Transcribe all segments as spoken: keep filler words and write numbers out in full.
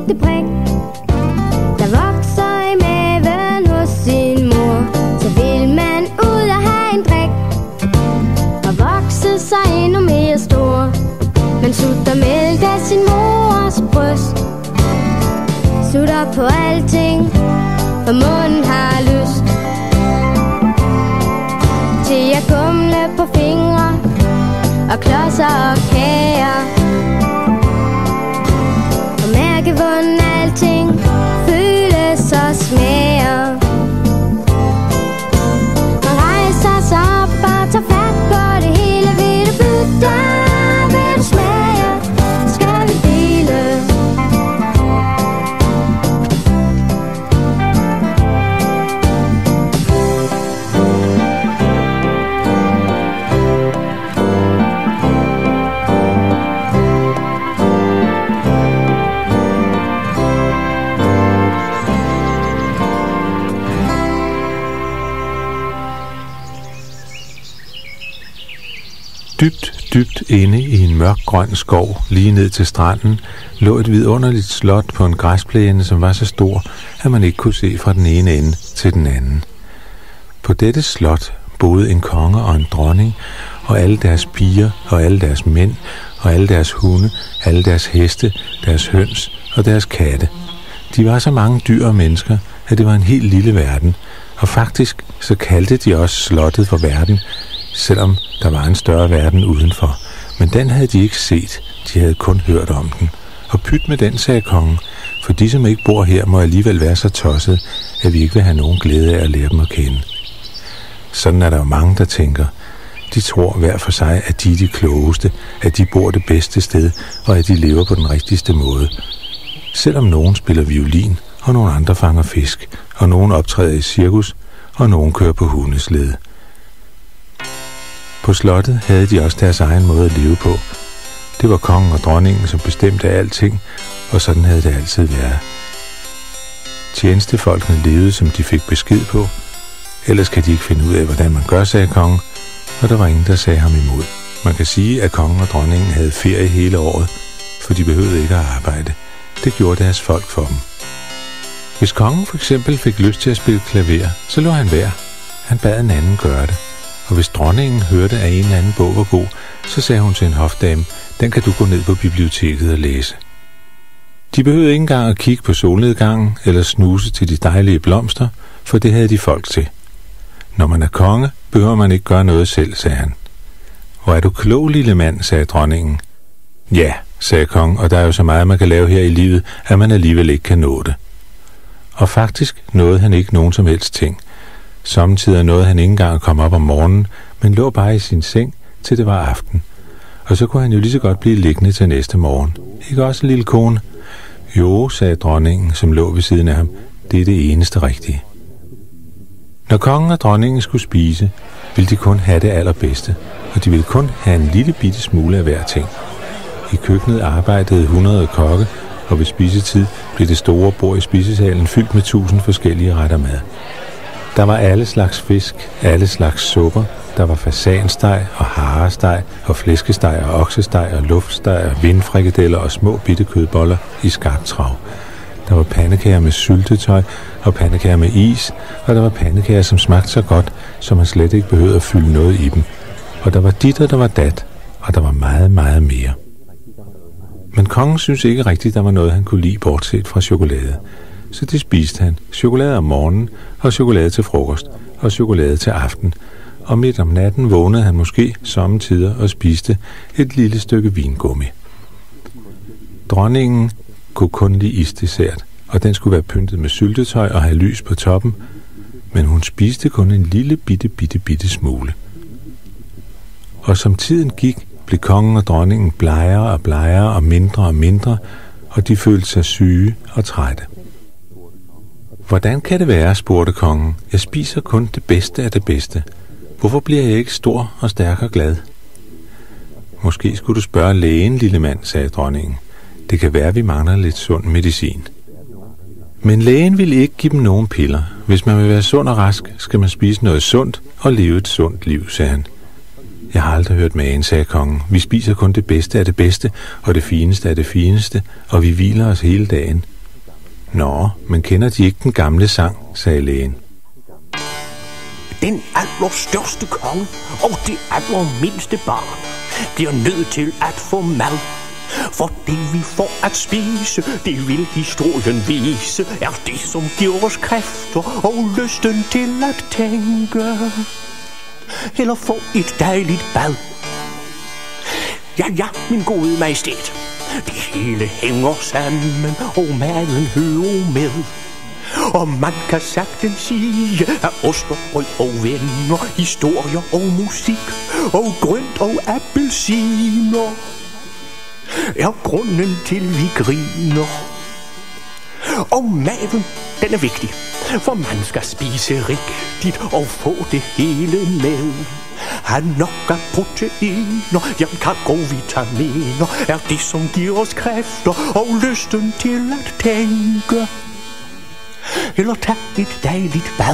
lille prik, der vokser i maven hos sin mor. Så vil man ud og have en drik og vokse sig endnu mere stor. Man sutter mælk af sin mors bryst, sutter på alting, for munden har lyst til at gumle på fingre og klodser og kager, og mærke hvordan alting føles og smager. Man rejser sig op og tager fat på det hele. Vil du bytte? Vil du smage? Skal vi dele? Dybt, dybt inde i en mørk grøn skov, lige ned til stranden, lå et vidunderligt slot på en græsplæne, som var så stor, at man ikke kunne se fra den ene ende til den anden. På dette slot boede en konge og en dronning, og alle deres piger, og alle deres mænd, og alle deres hunde, alle deres heste, deres høns og deres katte. De var så mange dyr og mennesker, at det var en helt lille verden, og faktisk så kaldte de også slottet for verden, selvom der var en større verden udenfor. Men den havde de ikke set, de havde kun hørt om den. Og pyt med den, sagde kongen, for de som ikke bor her må alligevel være så tosset, at vi ikke vil have nogen glæde af at lære dem at kende. Sådan er der jo mange, der tænker. De tror hver for sig, at de er de klogeste, at de bor det bedste sted, og at de lever på den rigtigste måde. Selvom nogen spiller violin, og nogle andre fanger fisk, og nogen optræder i cirkus, og nogen kører på hundeslede. På slottet havde de også deres egen måde at leve på. Det var kongen og dronningen, som bestemte alting, og sådan havde det altid været. Tjenestefolkene levede, som de fik besked på. Ellers kan de ikke finde ud af, hvordan man gør, sagde kongen, og der var ingen, der sagde ham imod. Man kan sige, at kongen og dronningen havde ferie hele året, for de behøvede ikke at arbejde. Det gjorde deres folk for dem. Hvis kongen for eksempel fik lyst til at spille klaver, så lå han være. Han bad en anden gøre det. Og hvis dronningen hørte, at en eller anden bog var god, så sagde hun til en hofdame, den kan du gå ned på biblioteket og læse. De behøvede ikke engang at kigge på solnedgangen eller snuse til de dejlige blomster, for det havde de folk til. Når man er konge, behøver man ikke gøre noget selv, sagde han. Hvor er du klog, lille mand, sagde dronningen. Ja, sagde kongen, og der er jo så meget, man kan lave her i livet, at man alligevel ikke kan nå det. Og faktisk nåede han ikke nogen som helst ting. Samtidig nåede han ikke engang at komme op om morgenen, men lå bare i sin seng, til det var aften. Og så kunne han jo lige så godt blive liggende til næste morgen. Ikke også, lille kone? Jo, sagde dronningen, som lå ved siden af ham. Det er det eneste rigtige. Når kongen og dronningen skulle spise, ville de kun have det allerbedste, og de ville kun have en lille bitte smule af hver ting. I køkkenet arbejdede hundrede kokke, og ved spisetid blev det store bord i spisesalen fyldt med tusind forskellige retter mad. Der var alle slags fisk, alle slags supper. Der var fasansteg og haresteg og flæskesteg og oksesteg og luftsteg og vindfrikadeller og små bitte kødboller i skarptrav. Der var pandekager med syltetøj og pandekager med is, og der var pandekager, som smagte så godt, så man slet ikke behøvede at fylde noget i dem. Og der var dit, og der var dat, og der var meget, meget mere. Men kongen syntes ikke rigtigt, der var noget, han kunne lide, bortset fra chokolade. Så det spiste han. Chokolade om morgenen, og chokolade til frokost, og chokolade til aften. Og midt om natten vågnede han måske sommetider og spiste et lille stykke vingummi. Dronningen kunne kun lide isdessert, og den skulle være pyntet med syltetøj og have lys på toppen, men hun spiste kun en lille bitte, bitte, bitte smule. Og som tiden gik, blev kongen og dronningen blegere og blegere og mindre og mindre, og de følte sig syge og trætte. Hvordan kan det være, spurgte kongen. Jeg spiser kun det bedste af det bedste. Hvorfor bliver jeg ikke stor og stærk og glad? Måske skulle du spørge lægen, lille mand, sagde dronningen. Det kan være, vi mangler lidt sund medicin. Men lægen ville ikke give dem nogen piller. Hvis man vil være sund og rask, skal man spise noget sundt og leve et sundt liv, sagde han. Jeg har aldrig hørt magen, sagde kongen. Vi spiser kun det bedste af det bedste, og det fineste af det fineste, og vi hviler os hele dagen. Nå, men kender de ikke den gamle sang, sagde lægen. Den allerstørste konge og det allermindste barn bliver nødt til at få mad. For det vi får at spise, det vil historien vise, er det som giver os kræfter og lysten til at tænke. Eller få et dejligt bad. Ja, ja, min gode majestæt. Det hele hænger sammen, og maden hører med. Og man kan sagtens sige, at ost og brød og venner, historier og musik, og grønt og appelsiner er grunden til, vi griner. Og maden, den er vigtig, for man skal spise rigtigt og få det hele med. Han nok af proteiner, jern, kalk og vitaminer, er det som giver os kræfter og lysten til at tænke. Eller tag et dejligt bad.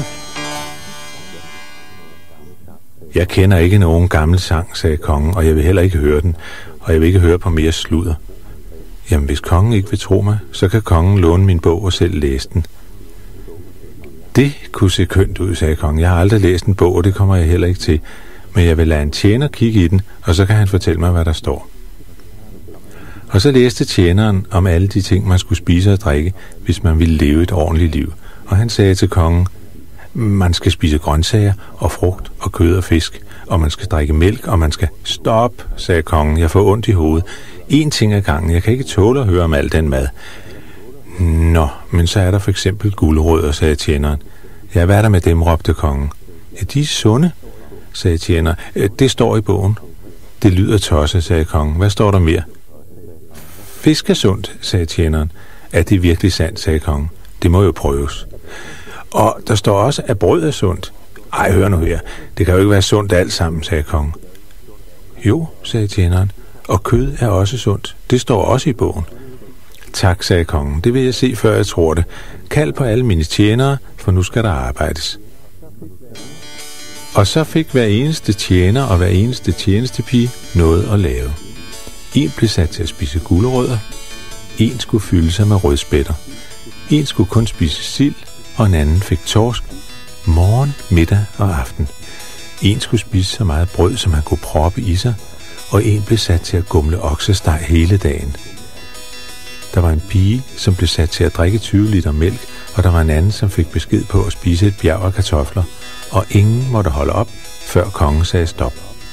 Jeg kender ikke nogen gammel sang, sagde kongen, og jeg vil heller ikke høre den, og jeg vil ikke høre på mere sludder. Jamen, hvis kongen ikke vil tro mig, så kan kongen låne min bog og selv læse den. Det kunne se kønt ud, sagde kongen. Jeg har aldrig læst en bog, og det kommer jeg heller ikke til. Men jeg vil lade en tjener kigge i den, og så kan han fortælle mig, hvad der står. Og så læste tjeneren om alle de ting, man skulle spise og drikke, hvis man ville leve et ordentligt liv. Og han sagde til kongen, man skal spise grøntsager og frugt og kød og fisk, og man skal drikke mælk, og man skal... Stop, sagde kongen, jeg får ondt i hovedet. En ting ad gangen, jeg kan ikke tåle at høre om al den mad. Nå, men så er der for eksempel gulerødder, sagde tjeneren. Ja, hvad er der med dem, råbte kongen. Ja, de er sunde, sagde tjeneren. Det står i bogen. Det lyder tosset, sagde kongen. Hvad står der mere? Fisk er sundt, sagde tjeneren. Er det virkelig sandt, sagde kongen. Det må jo prøves. Og der står også, at brød er sundt. Ej, hør nu her. Det kan jo ikke være sundt alt sammen, sagde kongen. Jo, sagde tjeneren. Og kød er også sundt. Det står også i bogen. Tak, sagde kongen. Det vil jeg se, før jeg tror det. Kald på alle mine tjenere, for nu skal der arbejdes. Og så fik hver eneste tjener og hver eneste tjenestepige noget at lave. En blev sat til at spise gulerødder. En skulle fylde sig med rødspætter. En skulle kun spise sild, og en anden fik torsk. Morgen, middag og aften. En skulle spise så meget brød, som han kunne proppe i sig, og en blev sat til at gumle oksesteg hele dagen. Der var en pige, som blev sat til at drikke tyve liter mælk, og der var en anden, som fik besked på at spise et bjerg af kartofler, og ingen måtte holde op, før kongen sagde stop.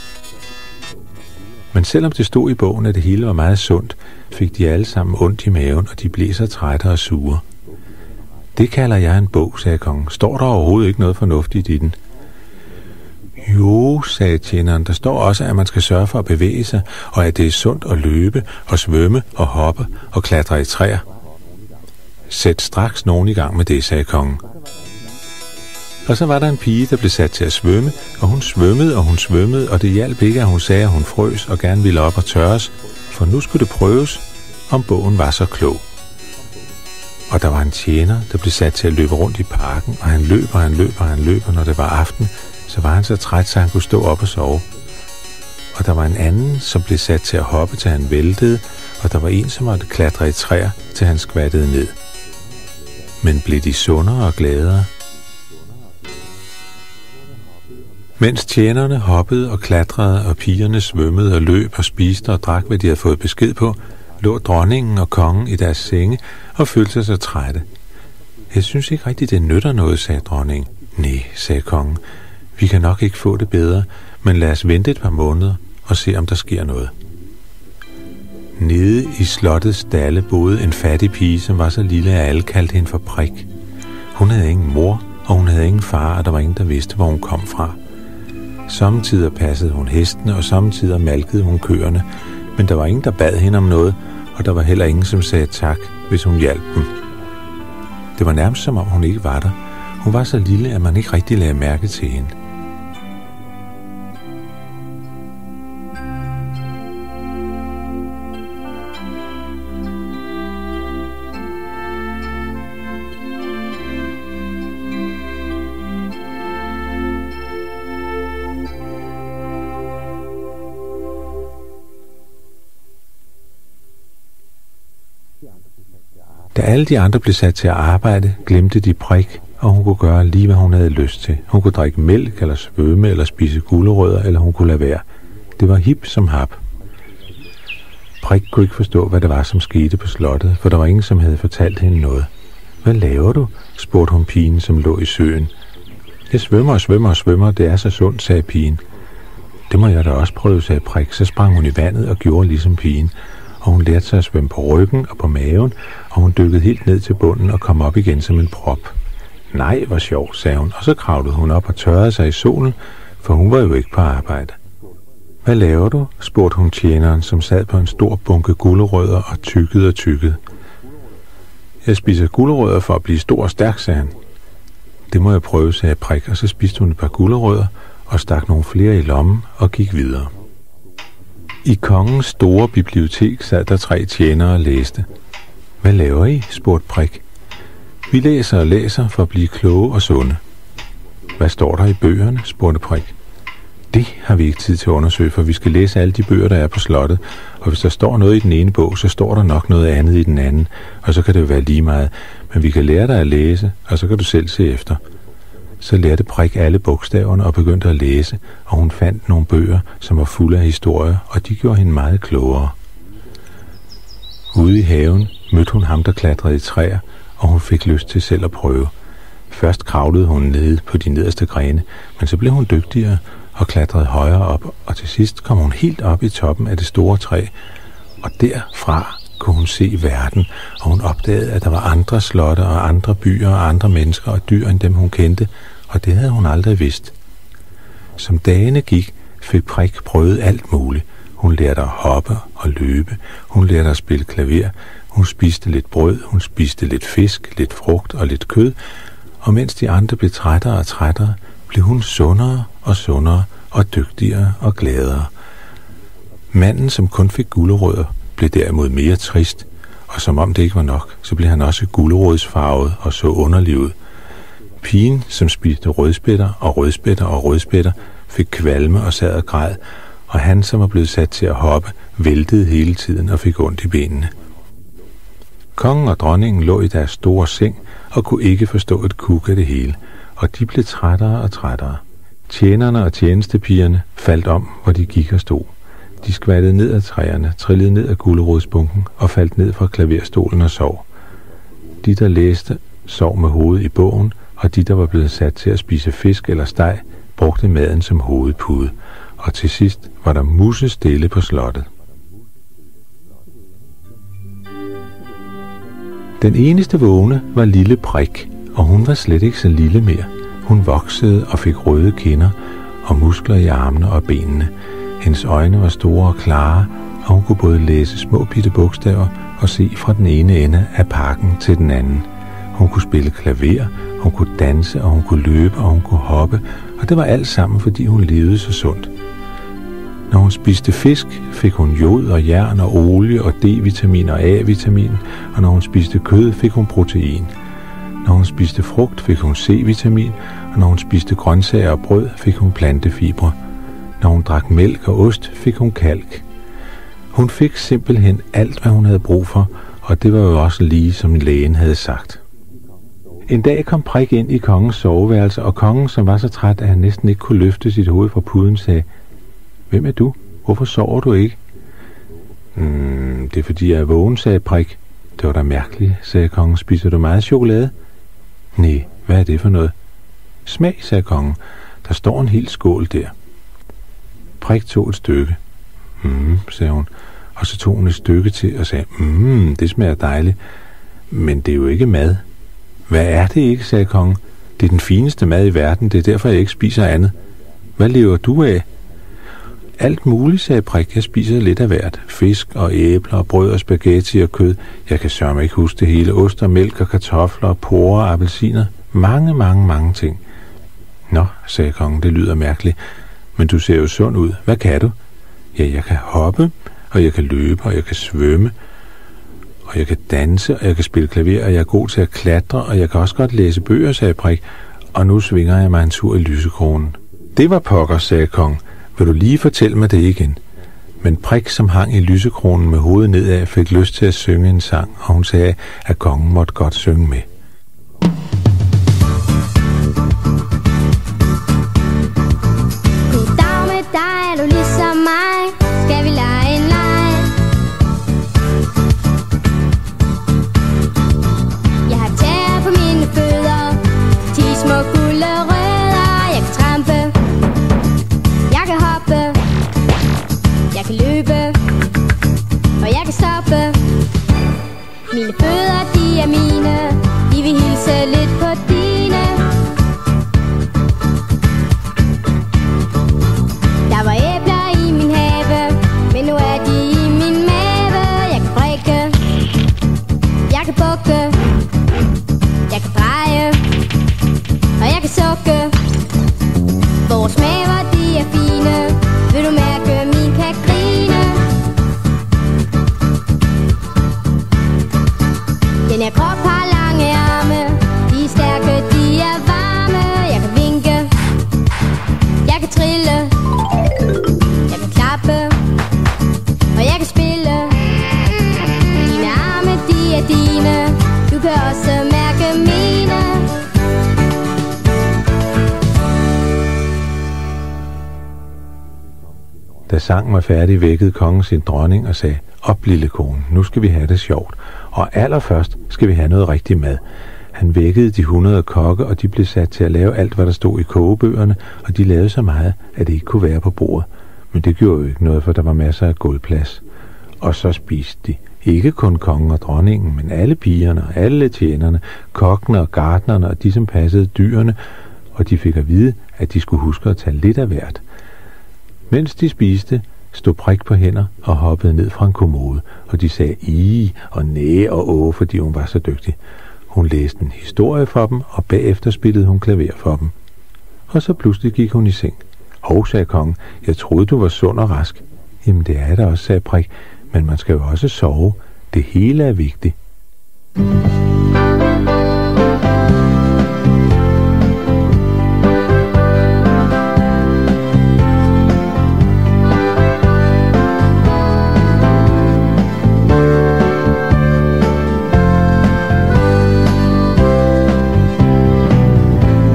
Men selvom det stod i bogen, at det hele var meget sundt, fik de alle sammen ondt i maven, og de blev så trætte og sure. Det kalder jeg en bog, sagde kongen. Står der overhovedet ikke noget fornuftigt i den? Jo, sagde tjeneren, der står også, at man skal sørge for at bevæge sig, og at det er sundt at løbe og svømme og hoppe og klatre i træer. Sæt straks nogen i gang med det, sagde kongen. Og så var der en pige, der blev sat til at svømme, og hun svømmede, og hun svømmede, og det hjalp ikke, at hun sagde, at hun frøs og gerne ville op og tørres, for nu skulle det prøves, om bogen var så klog. Og der var en tjener, der blev sat til at løbe rundt i parken, og han løb, og han løb, og han løb, og når det var aften, så var han så træt, så han kunne stå op og sove. Og der var en anden, som blev sat til at hoppe, til han væltede, og der var en, som måtte klatre i træer, til han skvattede ned. Men blev de sundere og gladere? Mens tjenerne hoppede og klatrede, og pigerne svømmede og løb og spiste og drak, hvad de havde fået besked på, lå dronningen og kongen i deres senge og følte sig så trætte. Jeg synes ikke rigtigt, det nytter noget, sagde dronningen. Nej, sagde kongen. Vi kan nok ikke få det bedre, men lad os vente et par måneder og se, om der sker noget. Nede i slottets stalle boede en fattig pige, som var så lille, at alle kaldte hende for Prik. Hun havde ingen mor, og hun havde ingen far, og der var ingen, der vidste, hvor hun kom fra. Sommetider passede hun hestene, og sommetider malkede hun køerne, men der var ingen, der bad hende om noget, og der var heller ingen, som sagde tak, hvis hun hjalp dem. Det var nærmest som om hun ikke var der. Hun var så lille, at man ikke rigtig lagde mærke til hende. Da alle de andre blev sat til at arbejde, glemte de Prik, og hun kunne gøre lige, hvad hun havde lyst til. Hun kunne drikke mælk, eller svømme, eller spise gulerødder, eller hun kunne lade være. Det var hip som hap. Prik kunne ikke forstå, hvad det var, som skete på slottet, for der var ingen, som havde fortalt hende noget. Hvad laver du? Spurgte hun pigen, som lå i søen. Jeg svømmer og svømmer og svømmer, det er så sundt, sagde pigen. Det må jeg da også prøve, sagde Prik. Så sprang hun i vandet og gjorde ligesom pigen, og hun lærte sig at svømme på ryggen og på maven, og hun dykkede helt ned til bunden og kom op igen som en prop. Nej, hvor sjovt, sagde hun, og så kravlede hun op og tørrede sig i solen, for hun var jo ikke på arbejde. Hvad laver du? Spurgte hun tjeneren, som sad på en stor bunke gulerødder og tykkede og tykkede. Jeg spiser gulerødder for at blive stor og stærk, sagde han. Det må jeg prøve, sagde Prik, og så spiste hun et par gulerødder og stak nogle flere i lommen og gik videre. I kongens store bibliotek sad der tre tjenere og læste. Hvad laver I? Spurgte Prik. Vi læser og læser for at blive kloge og sunde. Hvad står der i bøgerne? Spurgte Prik. Det har vi ikke tid til at undersøge, for vi skal læse alle de bøger, der er på slottet, og hvis der står noget i den ene bog, så står der nok noget andet i den anden, og så kan det jo være lige meget, men vi kan lære dig at læse, og så kan du selv se efter. Så lærte Prik alle bogstaverne og begyndte at læse, og hun fandt nogle bøger, som var fulde af historier, og de gjorde hende meget klogere. Ude i haven mødte hun ham, der klatrede i træer, og hun fik lyst til selv at prøve. Først kravlede hun ned på de nederste grene, men så blev hun dygtigere og klatrede højere op, og til sidst kom hun helt op i toppen af det store træ, og derfra kunne hun se verden, og hun opdagede, at der var andre slotte og andre byer og andre mennesker og dyr end dem, hun kendte, og det havde hun aldrig vidst. Som dagene gik, fik Prik prøvet alt muligt. Hun lærte at hoppe og løbe, hun lærte at spille klaver, hun spiste lidt brød, hun spiste lidt fisk, lidt frugt og lidt kød, og mens de andre blev trættere og trættere, blev hun sundere og sundere og dygtigere og gladere. Manden, som kun fik gulerødder, blev derimod mere trist, og som om det ikke var nok, så blev han også gulerodsfarvet og så underlig ud. Pigen, som spiste rødspætter og rødspætter og rødspætter, fik kvalme og sad og græd, og han, som var blevet sat til at hoppe, væltede hele tiden og fik ondt i benene. Kongen og dronningen lå i deres store seng og kunne ikke forstå et kuk af det hele, og de blev trættere og trættere. Tjenerne og tjenestepigerne faldt om, hvor de gik og stod. De skvattede ned af træerne, trillede ned af gulerodsbunken og faldt ned fra klaverstolen og sov. De, der læste, sov med hovedet i bogen, og de, der var blevet sat til at spise fisk eller steg, brugte maden som hovedpude, og til sidst var der musestille på slottet. Den eneste vågne var lille Prik, og hun var slet ikke så lille mere. Hun voksede og fik røde kinder og muskler i armene og benene. Hendes øjne var store og klare, og hun kunne både læse små bitte bogstaver og se fra den ene ende af parken til den anden. Hun kunne spille klaver, hun kunne danse, og hun kunne løbe, og hun kunne hoppe, og det var alt sammen, fordi hun levede så sundt. Når hun spiste fisk, fik hun jod og jern og olie og D-vitamin og A-vitamin, og når hun spiste kød, fik hun protein. Når hun spiste frugt, fik hun C-vitamin, og når hun spiste grøntsager og brød, fik hun plantefibre. Når hun drak mælk og ost, fik hun kalk. Hun fik simpelthen alt, hvad hun havde brug for, og det var jo også lige, som lægen havde sagt. En dag kom Prik ind i kongens soveværelse, og kongen, som var så træt, at han næsten ikke kunne løfte sit hoved fra puden, sagde: Hvem er du? Hvorfor sover du ikke? Mm, det er fordi, jeg er vågen, sagde Prik. Det var da mærkeligt, sagde kongen. Spiser du meget chokolade? Nej, hvad er det for noget? Smag, sagde kongen. Der står en hel skål der. Prik tog et stykke. Mm, sagde hun. Og så tog hun et stykke til og sagde, mm, det smager dejligt. Men det er jo ikke mad. Hvad er det ikke, sagde kongen. Det er den fineste mad i verden, det er derfor, jeg ikke spiser andet. Hvad lever du af? Alt muligt, sagde Prik. Jeg spiser lidt af hvert. Fisk og æbler og brød og spaghetti og kød. Jeg kan sørme ikke huske det hele. Ost og mælk og kartofler og porrer og appelsiner. Mange, mange, mange ting. Nå, sagde kongen, det lyder mærkeligt. Men du ser jo sund ud. Hvad kan du? Ja, jeg kan hoppe, og jeg kan løbe, og jeg kan svømme, og jeg kan danse, og jeg kan spille klaver, og jeg er god til at klatre, og jeg kan også godt læse bøger, sagde Prik. Og nu svinger jeg mig en tur i lysekronen. Det var pokker, sagde kongen. Vil du lige fortælle mig det igen? Men Prik, som hang i lysekronen med hovedet nedad, fik lyst til at synge en sang, og hun sagde, at kongen måtte godt synge med. Goddag med dig, er du ligesom mig? Skal vi lege en leg? Jeg har tæer på mine fødder, ti små gulerødder. Jeg kan trampe, jeg kan hoppe, jeg kan løbe, og jeg kan stoppe. Mine fødder, de er mine, de vil hilse lidt på dine. Der var æbler i min have, men nu er de i min mave. Jeg kan brække, jeg kan bukke, jeg kan dreje, og jeg kan sukke. Vores maver, de er fine, vil du mærke min kakrine? Den her krop har lange arme, de er stærke, de er varme. Jeg kan vinke, jeg kan trille, jeg kan klappe, og jeg kan spille. Dine arme, de er dine, du kan også mærke mine. Da sangen var færdig, vækkede kongen sin dronning og sagde, op lille kone, nu skal vi have det sjovt, og allerførst skal vi have noget rigtig mad. Han vækkede de hundrede kokke, og de blev sat til at lave alt, hvad der stod i kogebøgerne, og de lavede så meget, at det ikke kunne være på bordet. Men det gjorde jo ikke noget, for der var masser af gulvplads. Og så spiste de. Ikke kun kongen og dronningen, men alle pigerne og alle tjenerne, kokkene og gartnerne og de, som passede dyrene, og de fik at vide, at de skulle huske at tage lidt af hvert. Mens de spiste, stod Prik på hænder og hoppede ned fra en kommode, og de sagde i og næ og å, fordi hun var så dygtig. Hun læste en historie for dem, og bagefter spillede hun klaver for dem. Og så pludselig gik hun i seng. Hov, sagde kongen, jeg troede, du var sund og rask. Jamen det er der også, sagde Prik, men man skal jo også sove. Det hele er vigtigt.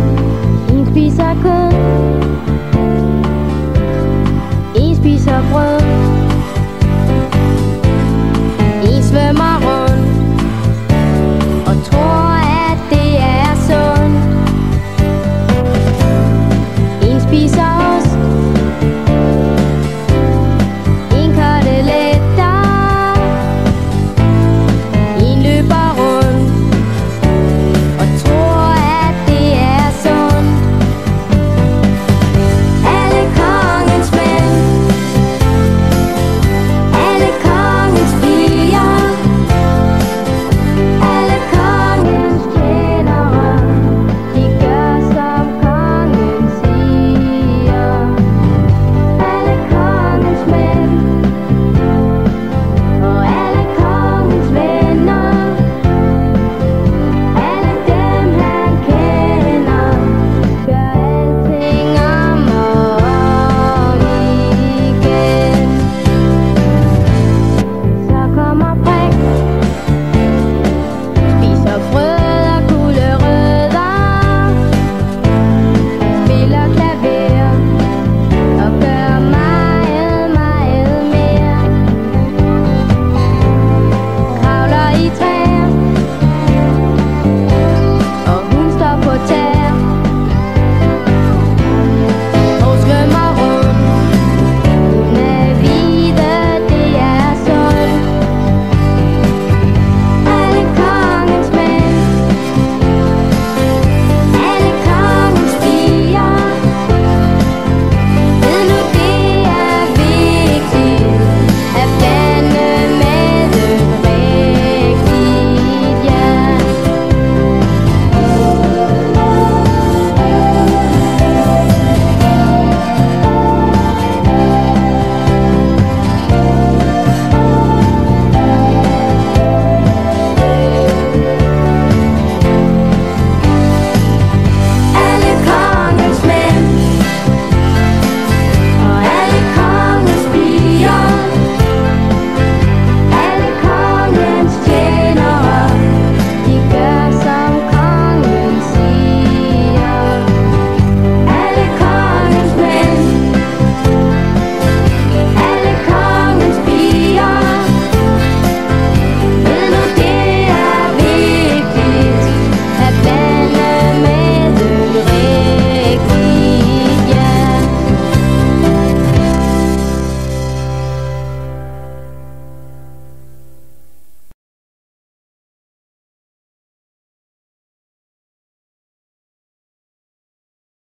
En spiser kød, en spiser brød.